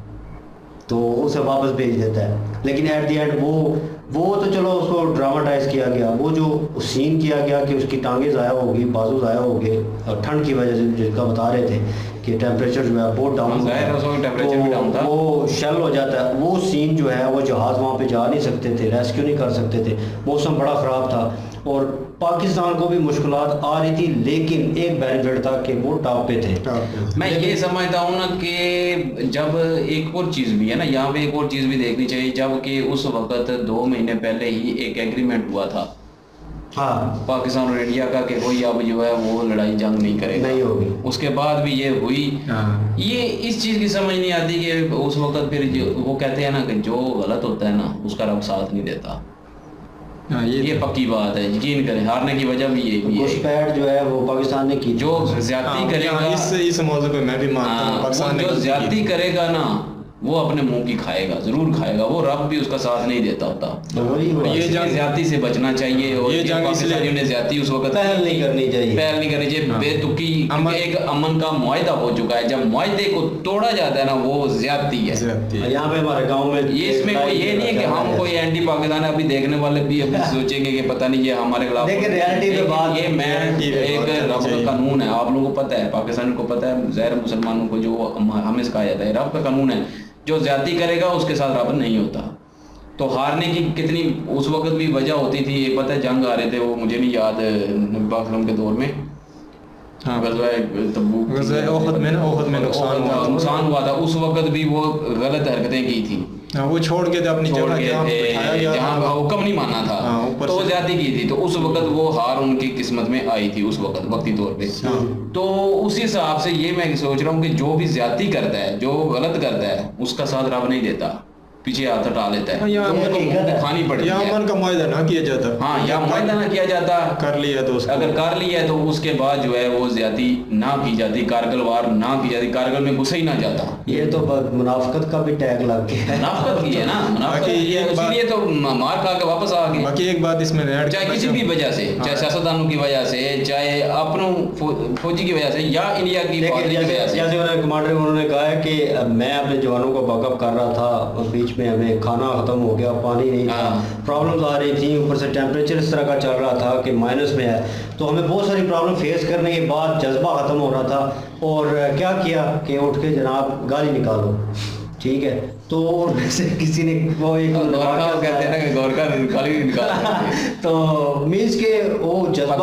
Speaker 1: तो उसे वापस भेज देता है। लेकिन एट दी एंड वो वो तो चलो उसको ड्रामाटाइज किया गया, वो जो सीन किया गया कि उसकी टांगें ज़ाया होगी, बाजू ज़ाया हो गए, और ठंड की वजह से जिसका बता रहे थे कि टेम्परेचर जो है बहुत डाउन, तो वो शेल हो जाता है। वो सीन जो है वो जहाज़ वहाँ पे जा नहीं सकते थे, रेस्क्यू नहीं कर सकते थे, मौसम बड़ा ख़राब था और पाकिस्तान को भी मुश्किलात आ रही थी, लेकिन एक बेनिफिट था कि वो टॉप पे थे।
Speaker 2: मैं ये समझता हूँ ना कि जब एक और चीज़ भी है ना, यहाँ पे एक और चीज़ भी देखनी चाहिए, जब कि उस वक्त दो महीने पहले ही एक एग्रीमेंट हुआ था
Speaker 1: हाँ
Speaker 2: पाकिस्तान और इंडिया का कि कोई अब जो है वो लड़ाई जंग नहीं करेगा,
Speaker 1: नहीं होगी।
Speaker 2: उसके बाद भी ये हुई। ये इस चीज़ की समझ नहीं आती कि उस वक्त फिर जो वो कहते हैं ना कि जो गलत होता है ना उसका रब साथ नहीं देता।
Speaker 8: हाँ, ये,
Speaker 2: ये पक्की बात है, यकीन करें, हारने की वजह भी यही है।
Speaker 1: घुसपैठ जो है वो पाकिस्तान ने की,
Speaker 2: जो ज्यादती करेगा,
Speaker 8: इस इस मौजू पे मैं भी मानता हूँ, पाकिस्तान
Speaker 2: जो ज्यादती करेगा ना वो अपने मुंह की खाएगा, जरूर खाएगा, वो रब भी उसका साथ नहीं देता होता।
Speaker 1: तो
Speaker 2: ये जंग ज्यादती से बचना चाहिए, और
Speaker 8: ये जंग
Speaker 2: पाकिस्तानियों ने ज्यादती उस वक्त
Speaker 1: पहल नहीं करनी चाहिए,
Speaker 2: पहल नहीं करनी चाहिए बेतुकी। एक अमन का मुआहदा हो चुका है, जब मुआहदे को तोड़ा जाता है ना वो ज्यादती है।
Speaker 1: यहाँ पे हमारे गाँव में
Speaker 2: ये इसमें कोई ये नहीं है कि हम कोई एंटी पाकिस्तान है, अभी देखने वाले भी अभी सोचेंगे कि पता नहीं ये हमारे खिलाफ,
Speaker 1: लेकिन रियलिटी पे बात,
Speaker 2: ये मैं एक रब का कानून है, आप लोगों को पता है, पाकिस्तान को पता है, ज़ाहिर मुसलमानों को जो हमें सिखाया जाता है रब का कानून है, जो ज्यादती करेगा उसके साथ रब नहीं होता। तो हारने की कितनी उस वक्त भी वजह होती थी, एक पता है जंग आ रहे थे, वो मुझे नहीं याद नबी पाक के दौर में, हाँ तबूक में
Speaker 8: में
Speaker 2: नुकसान हुआ था, उस वक्त भी वो गलत हरकतें की थी,
Speaker 8: हाँ, वो छोड़ के थे अपनी जगह
Speaker 2: जहाँ का हुक्म नहीं माना था, हाँ, तो ज्यादती की थी, तो उस वक्त वो हार उनकी किस्मत में आई थी उस वक्त वक्ती तौर पे। तो उसी हिसाब से ये मैं सोच रहा हूँ कि जो भी ज्यादती करता है, जो गलत करता है, उसका साथ रब नहीं देता, पीछे हाथ हटा लेता है, दिखानी पड़ती है,
Speaker 8: अमन का मुआहदा ना किया जाता,
Speaker 2: हाँ या मुआहदा ना किया जाता,
Speaker 8: कर लिया तो
Speaker 2: अगर कर लिया तो उसके बाद जो है वो ज्यादती ना की जाती, कारगिल वार ना की जाती, कारगिल में घुसा ही ना जाता।
Speaker 1: ये तो मुनाफिकत का भी टैग लग गया है,
Speaker 2: मुनाफिकत की है ना, मुनाफिकत इसीलिए तो मार खा के वापस आ गए।
Speaker 8: बाकी एक बात इसमें
Speaker 2: चाहे किसी भी वजह से, चाहे सियासतदानों की वजह से, चाहे अपनों फौजी की वजह से, या इंडिया की वजह से,
Speaker 1: जैसे उन्होंने कमांडर उन्होंने कहा है कि मैं अपने जवानों को बैकअप कर रहा था और बीच में हमें खाना खत्म हो गया, पानी नहीं था, प्रॉब्लम्स आ रही थी, ऊपर से टेम्परेचर इस तरह का चल रहा था कि माइनस में है, तो हमें बहुत सारी प्रॉब्लम फेस करने के बाद जज्बा ख़त्म हो रहा था, और क्या किया कि उठ के जनाब गाली निकालो, ठीक है, तो उनमें से किसी ने वो एक
Speaker 2: कहते हैं ना कि गौर का गाली निकालो
Speaker 1: तो मीन्स के वो जज्बा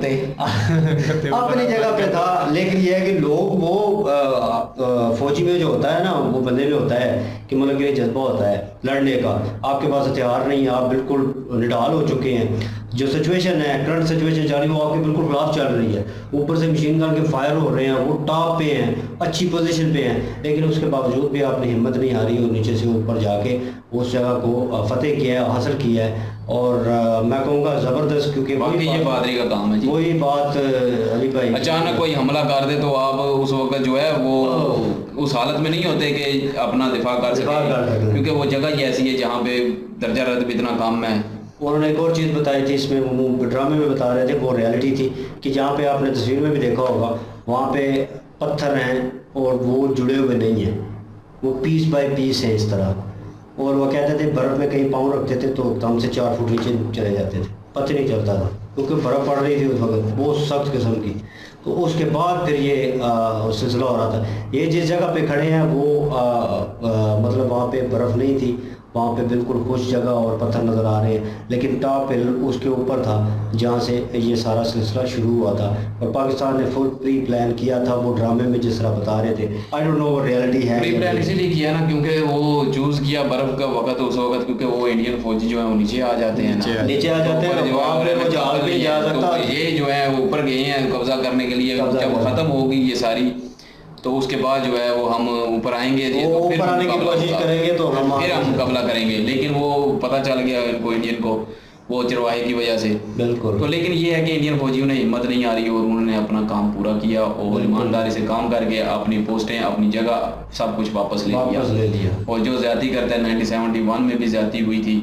Speaker 1: अपनी जगह पे था, लेकिन ये है कि लोग वो फौजी में जो होता है ना, वो बंदे में होता है कि मतलब कि जज्बा होता है लड़ने का, आपके पास हथियार नहीं है, आप बिल्कुल निडाल हो चुके हैं, जो सिचुएशन है, करंट सिचुएशन चल रही है वो आपके बिल्कुल खिलाफ चल रही है, ऊपर से मशीन गन के फायर हो रहे हैं, वो टॉप पे हैं, अच्छी पोजीशन पे हैं, लेकिन उसके बावजूद भी आपने हिम्मत नहीं हारी और नीचे से ऊपर जाके उस जगह को फतेह किया है, हासिल किया है, और आ, मैं कहूँगा ज़बरदस्त, क्योंकि
Speaker 2: बाकी ये बहादुरी का काम है जी।
Speaker 1: वही बात अली भाई,
Speaker 2: अचानक कोई हमला कर दे तो आप उस वक्त जो है वो उस हालत में नहीं होते कि अपना दिफा कर सकें, क्योंकि वो जगह ही ऐसी है जहाँ पे दर्जा रतब इतना कम है।
Speaker 1: उन्होंने एक और चीज़ बताई थी, इसमें वो ड्रामे में बता रहे थे, वो रियलिटी थी कि जहाँ पे आपने तस्वीर में भी देखा होगा, वहाँ पे पत्थर हैं और वो जुड़े हुए नहीं हैं, वो पीस बाय पीस है इस तरह, और वो कहते थे बर्फ़ में कहीं पाँव रखते थे तो दम से चार फुट नीचे चले जाते थे, पता नहीं चलता था, क्योंकि बर्फ़ पड़ रही थी उस वक्त बहुत सख्त किस्म की। तो उसके बाद फिर ये सिलसिला हो रहा था, ये जिस जगह पे खड़े हैं वो आ, आ, मतलब वहाँ पे बर्फ़ नहीं थी, वहाँ पे बिल्कुल खुश जगह और पत्थर नज़र आ रहे हैं, लेकिन टॉप हिल उसके ऊपर था जहाँ से ये सारा सिलसिला शुरू हुआ था, और पाकिस्तान ने फुल प्री प्लान किया था, वो ड्रामे में जिस तरह बता रहे थे, आई डोंट नो वो रियलिटी है।
Speaker 2: प्री प्लान इसीलिए किया ना क्योंकि वो चूज़ किया बर्फ़ का वक्त उस वक्त, क्योंकि वो इंडियन फौजी जो है वो नीचे आ जाते हैं ना,
Speaker 1: नीचे आ जाते हैं, जहाज नहीं जा सकता,
Speaker 2: ये जो है ऊपर गए हैं कब्जा करने के लिए, जब ख़त्म होगी ये सारी तो उसके बाद जो है वो हम ऊपर आएंगे
Speaker 1: वो
Speaker 2: तो फिर
Speaker 1: ऊपर आने की
Speaker 2: मुकाबला
Speaker 1: कोशिश
Speaker 2: होगा।
Speaker 1: करेंगे तो हम
Speaker 2: फिर हम मुकाबला करेंगे, लेकिन वो पता चल गया इनको इंडियन को वो चरवाहे की वजह से।
Speaker 1: बिल्कुल।
Speaker 2: तो लेकिन ये है कि इंडियन फौजियों ने हिम्मत नहीं आ रही और उन्होंने अपना काम पूरा किया और ईमानदारी से काम करके अपनी पोस्टें अपनी जगह सब कुछ वापस ले लिया
Speaker 1: वापस ले लिया।
Speaker 2: और जो ज्यादती करता है नाइनटीन सेवेंटी वन में भी ज्यादती हुई थी,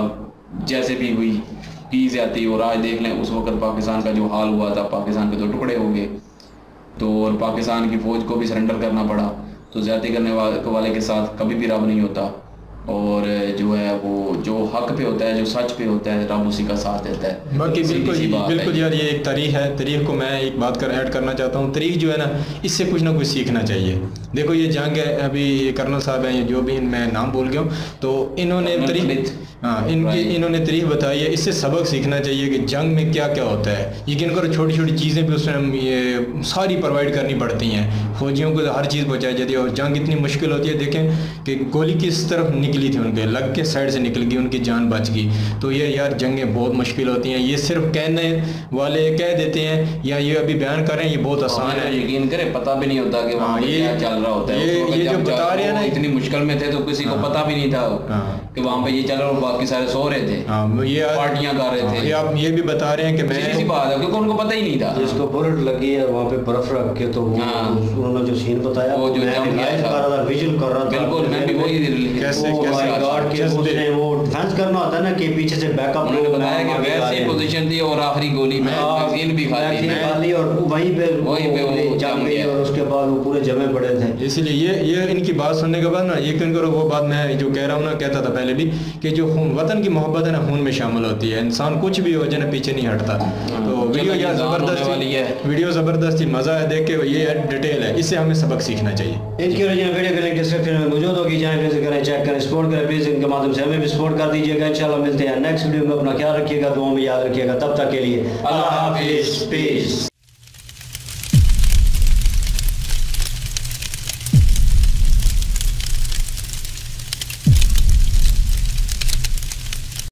Speaker 2: जैसे भी हुई की ज्यादती, और आज देख लें उस वक्त पाकिस्तान का जो हाल हुआ था, पाकिस्तान के दो टुकड़े हो गए, तो और पाकिस्तान की फौज को भी सरेंडर करना पड़ा। तो ज्यादती करने वाले के साथ कभी भी रब नहीं होता, और जो है वो जो हक पे होता है, जो सच पे होता है, रब उसी का साथ देता है।
Speaker 8: बाकी बिल्कुल
Speaker 2: सीधी सी बात
Speaker 8: बिल्कुल
Speaker 2: है।
Speaker 8: यार, ये एक तारीख है। तारीख को मैं एक बात कर ऐड करना चाहता हूँ। तारीख जो है ना, इससे कुछ ना कुछ सीखना चाहिए। देखो ये जंग है, अभी कर्नल साहब हैं, जो भी मैं नाम भूल गया हूँ, तो इन्होंने तारीख, हाँ इनकी इन्होंने तारीख बताई है। इससे सबक सीखना चाहिए कि जंग में क्या क्या होता है। यकीन करो छोटी छोटी चीज़ें भी उसमें हम ये सारी प्रोवाइड करनी पड़ती हैं, फौजियों को हर चीज़ पहुँचाई जाती है। और जंग इतनी मुश्किल होती है, देखें कि गोली किस तरफ निकली थी, उनके लग के साइड से निकल गई, उनकी जान बच गई। तो ये यार जंगें बहुत मुश्किल होती हैं। ये सिर्फ कहने वाले कह देते हैं या ये अभी बयान कर रहे हैं, ये बहुत आसान है।
Speaker 2: यकीन करें पता भी नहीं होता कि वहाँ पे
Speaker 8: ये
Speaker 2: क्या चल रहा होता है।
Speaker 8: ये
Speaker 2: उस वक्त
Speaker 8: ये जो
Speaker 2: जब
Speaker 8: बता रहे हैं ना,
Speaker 2: इतनी मुश्किल में थे तो किसी को पता भी नहीं था कि वहाँ पे ये चल रहा और बाकी सारे सो रहे थे,
Speaker 8: हाँ ये
Speaker 2: पार्टियां कर रहे थे।
Speaker 8: ये आप ये भी बता रहे हैं कि मैं
Speaker 2: सीधी बात है, क्योंकि उनको पता ही नहीं था।
Speaker 1: जिसको बुलेट लगी है वहाँ पे बर्फ रख के, तो वो
Speaker 2: हाँ।
Speaker 1: उन्होंने जो सीन बताया
Speaker 2: वो जो
Speaker 1: मैं
Speaker 2: जम
Speaker 1: भी
Speaker 2: गया
Speaker 1: लाइव
Speaker 2: था।
Speaker 1: कर रहा था, विजुअल कर रहा था।
Speaker 2: बिल्कुल, मैं भी वही
Speaker 8: कैसे-
Speaker 1: वो
Speaker 8: कैसे-
Speaker 1: my God, कि
Speaker 8: कैसे-
Speaker 1: उसने वो डिफेंस करना होता है ना कि पीछे से बैकअप
Speaker 2: उन्होंने बताया कि वैसी पोजीशन थी और आखिरी गोली में मैगजीन भी खाली
Speaker 1: मैगजीन खाली और वहीं पे
Speaker 2: वहीं पे वो
Speaker 1: जम
Speaker 2: जम
Speaker 1: गई
Speaker 2: गया।
Speaker 1: और उसके बाद वो पूरे जमे पड़े थे।
Speaker 8: इसीलिए ये ये इनकी बात सुनने के बाद ना यकीन करो वो बात मैं जो कह रहा हूँ ना, कहता था पहले भी कि जो खून वतन की मोहब्बत है ना, खून में शामिल होती है। इंसान कुछ भी हो जाए ना, पीछे नहीं हटता। तो वीडियो यार जबरदस्त
Speaker 2: वाली है,
Speaker 8: वीडियो जबरदस्त थी, मजा है देख के। ये डिटेल है, इससे हमें सबक सीखना चाहिए।
Speaker 1: इनकी ओरिजिनल वीडियो के लिंक डिस्क्रिप्शन में मौजूद होगी, जाएं विजिट करें, चेक करें, सपोर्ट करें प्लीज। इनके माध्यम से हमें भी सपोर्ट कर दीजिएगा। इंशाल्लाह मिलते हैं नेक्स्ट वीडियो में। अपना ख्याल रखिएगा, दुआ में याद रखिएगा। तब तक के लिए अल्लाह हाफिज, पीस।